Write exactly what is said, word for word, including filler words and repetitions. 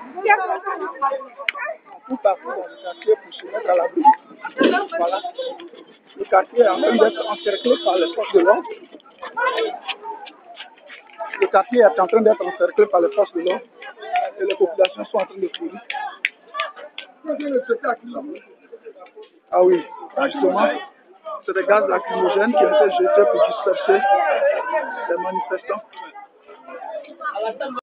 Tout partout dans le quartier pour se mettre à l'abri. Voilà. Le quartier est en train d'être encerclé par les forces de l'ordre. Le quartier est en train d'être encerclé par les forces de l'ordre et les populations sont en train de fuir. Ah oui, justement, c'est des gaz lacrymogènes qui ont été jetés pour disperser les manifestants.